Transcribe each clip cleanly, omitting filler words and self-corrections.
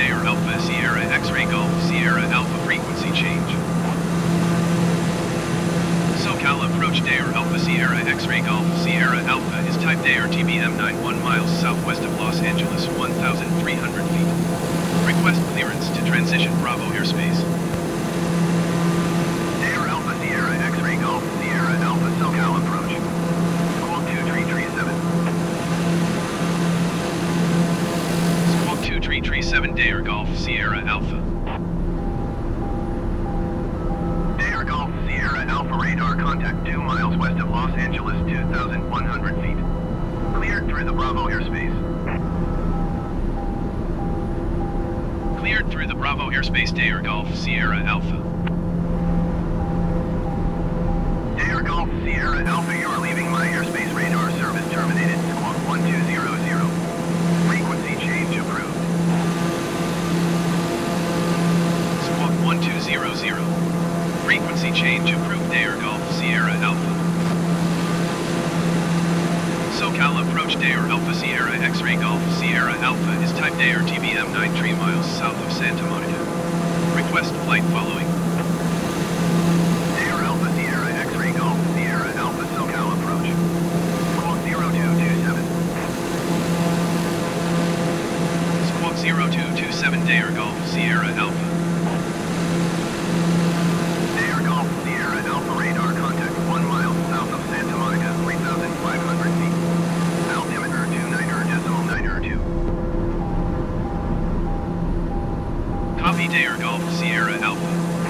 Dare Alpha Sierra X-Ray Golf Sierra Alpha frequency change. SoCal approach Dare Alpha Sierra X-Ray Golf Sierra Alpha is type Dare TBM 91 miles southwest of Los Angeles, 1,300 feet. Request clearance to transition Bravo airspace. Dare Alpha Sierra X-Ray Golf Sierra Alpha SoCal approach. Squawk 2337. Squawk 2337 Dare Golf Sierra Alpha. Dare Golf Sierra Alpha radar contact 2 miles west of Los Angeles, 2,100 feet. Cleared through the Bravo airspace. Cleared through the Bravo airspace Dare Golf Sierra Alpha. Dare Golf Sierra Alpha, you are leaving my airspace. Radar service terminated. Squawk 1200. Frequency change approved. Squawk 1200. Frequency change approved Dare Golf Sierra Alpha. SoCal approach Dare Alpha Sierra X-Ray Golf Sierra Alpha is type Dare TBM 93 miles south of Santa Monica. Request flight following. Dare Alpha Sierra X-Ray Golf Sierra Alpha SoCal approach. Squawk 0227. Squawk 0227 Dare Golf Sierra Alpha. Dare Golf Sierra Alpha radar contact 1 mile south of Santa Monica, 3,500 feet. Altimeter 29.902. Copy Dare Golf Sierra Alpha.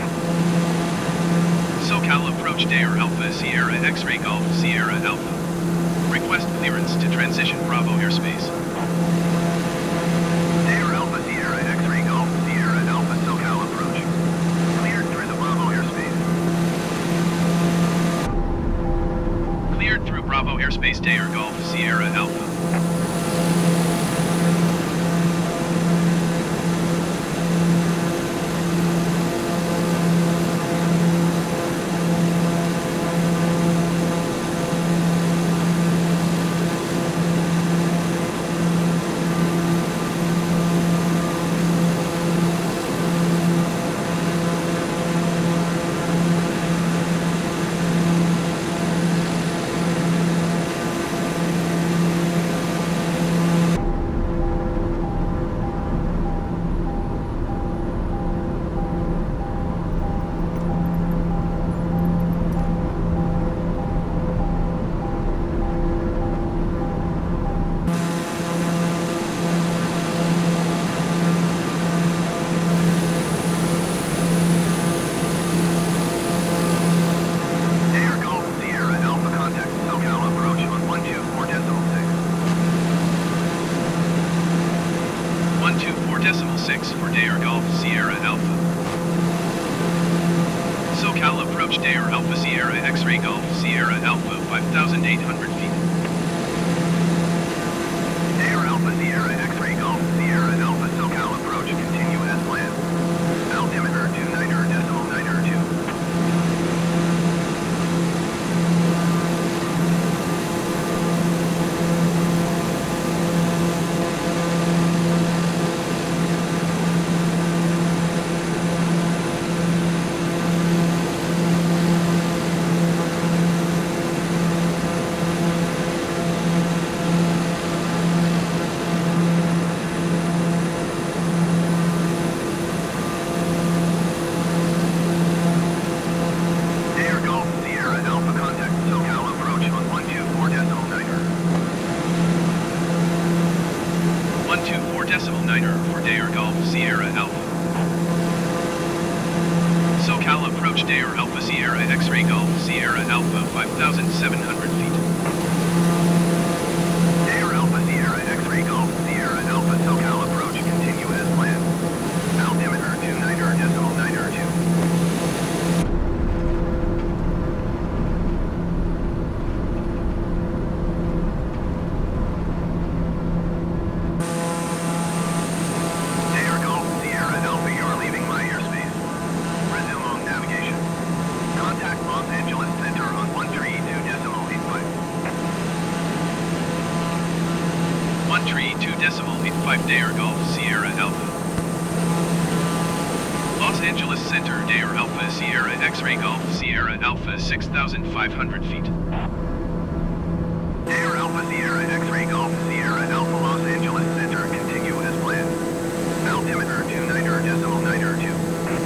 SoCal approach Dare Alpha Sierra X-Ray Golf Sierra Alpha. Request clearance to transition Bravo airspace. Dare Alpha Sierra X-Ray Golf Sierra Alpha SoCal approach. Cleared through the Bravo airspace. Cleared through Bravo airspace Dare Golf Sierra Alpha. Dare Golf Sierra Alpha contact SoCal approach on 124.6. 124.6 for Dare Golf Sierra Alpha. SoCal approach Dare Alpha Sierra X-Ray Golf Sierra Alpha 5,800 feet. Dare Alpha Sierra X-Ray Golf Sierra Alpha SoCal approach. Continue as planned. Altimeter 29.902. Dare Golf Sierra Alpha contact SoCal approach on 124.9. 124.9 for Dare Golf Sierra Alpha. SoCal approach Dare Alpha Sierra X-Ray Golf Sierra Alpha 5,700 feet. Dare Alpha Sierra X-Ray Golf Sierra Alpha SoCal approach. Continue as planned. Altimeter 29.902. Dare Golf Sierra Alpha, you are leaving my airspace. Resume on navigation. Contact Los Angeles Center on 132.85. 132.85 Dare Golf Sierra Alpha. Los Angeles Center, Dair Alpha Sierra X-Ray Golf Sierra Alpha 6,500 feet. Dair Alpha Sierra X-Ray Golf Sierra Alpha Los Angeles Center, continue as planned. Altimeter 29.902.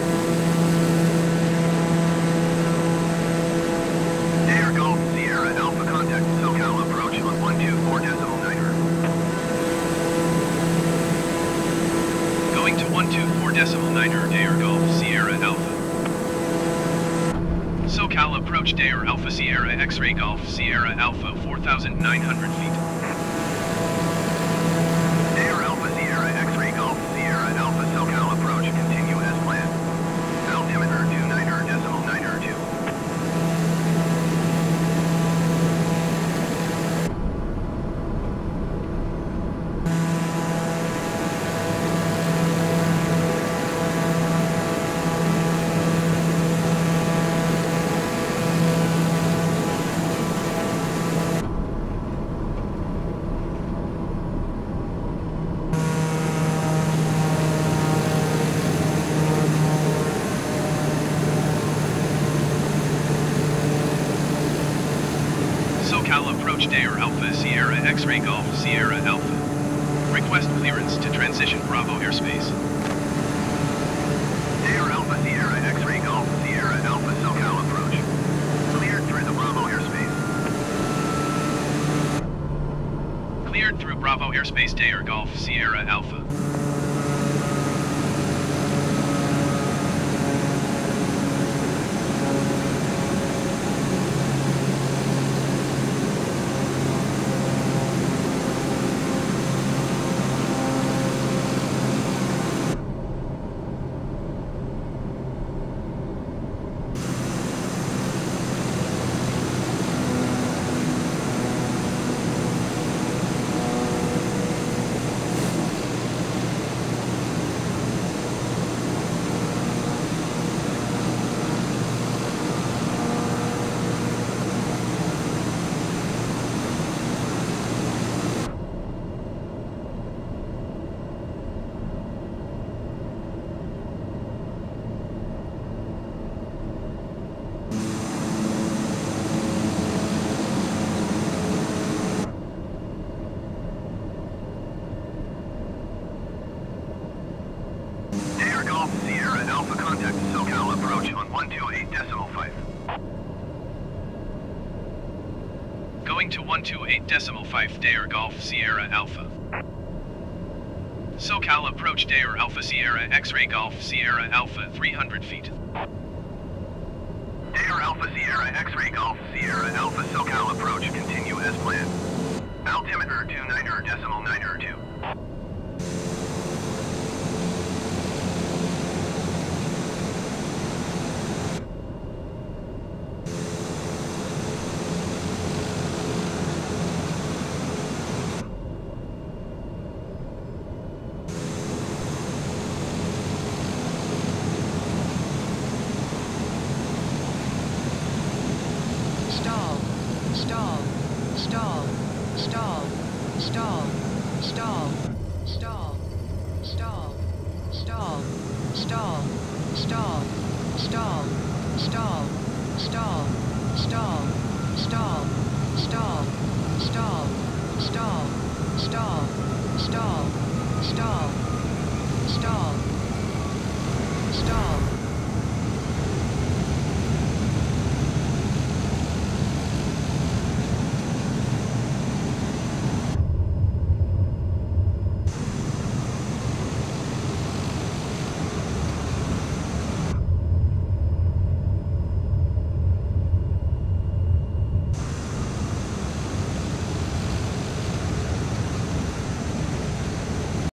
Dair Golf Sierra Alpha contact SoCal approach on 124.9er. Going to 124.9er, Dair Golf Sierra Alpha. SoCal approach Dair Alpha Sierra X-Ray Golf Sierra Alpha 4,900 feet. Dair Alpha Sierra X-Ray Golf Sierra Alpha SoCal approach, continue as planned. Altimeter 29.902. SoCal approach Dair Alpha Sierra X-Ray Golf Sierra Alpha. Request clearance to transition Bravo airspace. Dair Alpha Sierra X-Ray Golf Sierra Alpha SoCal approach. Cleared through the Bravo airspace. Cleared through Bravo airspace, Dair Golf Sierra Alpha. Dair Golf Sierra Alpha contact SoCal approach on 128.5. Going to 128.5, Dair Golf Sierra Alpha. SoCal approach Dair Alpha Sierra X-Ray Golf Sierra Alpha 300 feet. Dair Alpha Sierra X-Ray Golf Sierra Alpha SoCal approach, continue as planned. Altimeter 29.902.